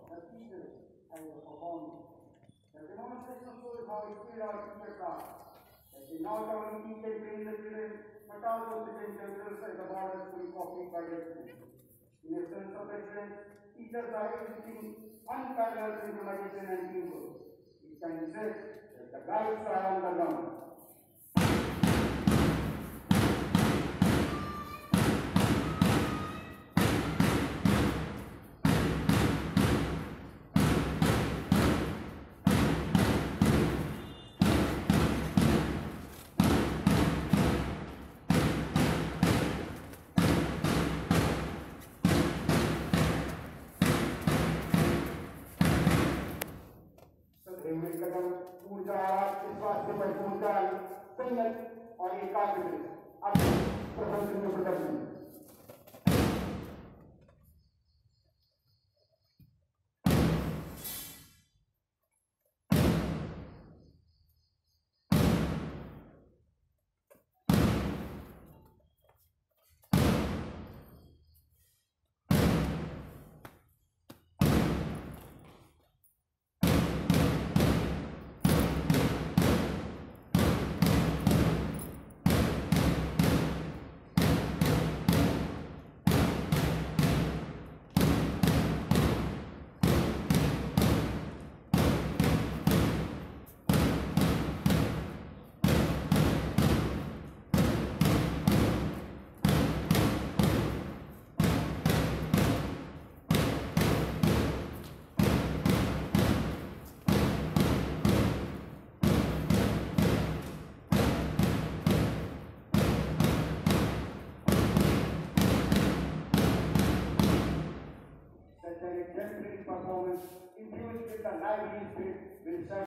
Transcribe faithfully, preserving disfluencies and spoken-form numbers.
the teachers and the performance. The demonstration shows how skilled our teachers are. That they not only teach and train the children, but also present themselves as a model to be copied by their students. In a sense of excellence, teachers are exhibiting unparalleled synchronization and teamwork. It can be said that the guides are on the ground. Helmet कदम ऊर्जा स्वास्थ्य पर ऊर्जा संयत और एकाग्र अब प्रबंधन प्रदर्शन performance infused with the lively spirit will serve